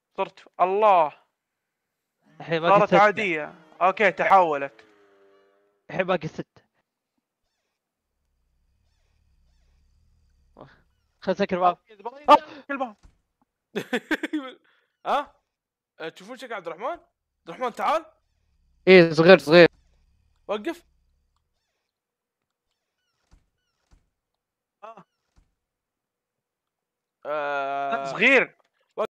صرت الله. الحين باقي صارت 6. عادية. اوكي تحولت. الحين باقي 6. خل سكر الباب. الباب. ها تشوفون شكل عبد الرحمن؟ عبد الرحمن تعال ايه صغير. وقف. صغير.